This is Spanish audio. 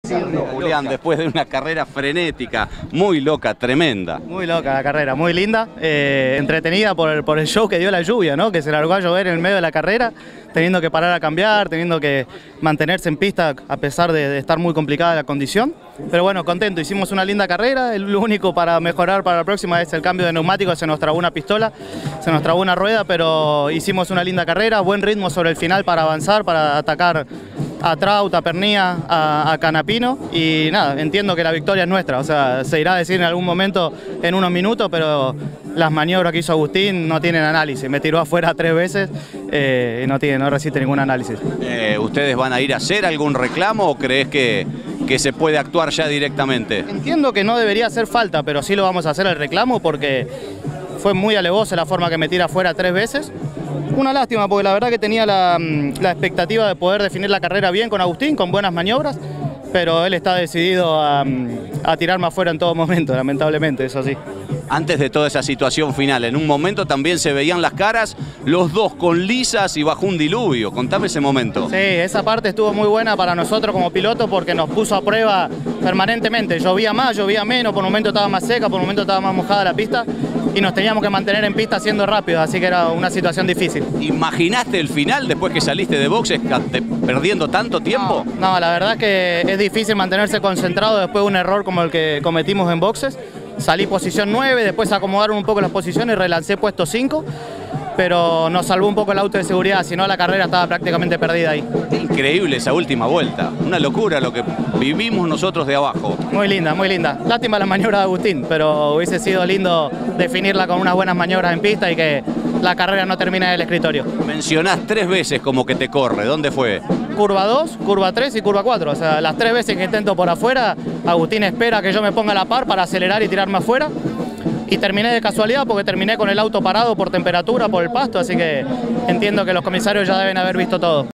Julián, después de una carrera frenética, muy loca, tremenda. Muy loca la carrera, muy linda, entretenida por el show que dio la lluvia, ¿no? Que se largó a llover en el medio de la carrera, teniendo que parar a cambiar, teniendo que mantenerse en pista a pesar de estar muy complicada la condición. Pero bueno, contento, hicimos una linda carrera. Lo único para mejorar para la próxima es el cambio de neumáticos. Se nos trabó una pistola, se nos trabó una rueda, pero hicimos una linda carrera, buen ritmo sobre el final para avanzar, para atacar a Traut, a Pernía, a Canapino, y nada, entiendo que la victoria es nuestra, o sea, se irá a decir en algún momento en unos minutos, pero las maniobras que hizo Agustín no tienen análisis. Me tiró afuera 3 veces y no resiste ningún análisis. ¿Ustedes van a ir a hacer algún reclamo o crees que se puede actuar ya directamente? Entiendo que no debería hacer falta, pero sí lo vamos a hacer el reclamo porque fue muy alevosa la forma que me tira afuera 3 veces. Una lástima porque la verdad que tenía la expectativa de poder definir la carrera bien con Agustín, con buenas maniobras, pero él está decidido a tirarme afuera en todo momento, lamentablemente, eso sí. Antes de toda esa situación final, en un momento también se veían las caras, los dos con lisas y bajo un diluvio. Contame ese momento. Sí, esa parte estuvo muy buena para nosotros como pilotos porque nos puso a prueba permanentemente. Llovía más, llovía menos, por un momento estaba más seca, por un momento estaba más mojada la pista y nos teníamos que mantener en pista siendo rápidos, así que era una situación difícil. ¿Imaginaste el final después que saliste de boxes perdiendo tanto tiempo? No, la verdad que es difícil mantenerse concentrado después de un error como el que cometimos en boxes. Salí posición 9, después acomodaron un poco las posiciones, relancé puesto 5, pero nos salvó un poco el auto de seguridad, si no la carrera estaba prácticamente perdida ahí. Increíble esa última vuelta, una locura lo que vivimos nosotros de abajo. Muy linda, muy linda. Lástima la maniobra de Agustín, pero hubiese sido lindo definirla con unas buenas maniobras en pista y que la carrera no termine en el escritorio. Mencionás 3 veces como que te corre, ¿dónde fue? Curva 2, curva 3 y curva 4, o sea, las 3 veces que intento por afuera, Agustín espera que yo me ponga a la par para acelerar y tirarme afuera. Y terminé de casualidad porque terminé con el auto parado por temperatura, por el pasto, así que entiendo que los comisarios ya deben haber visto todo.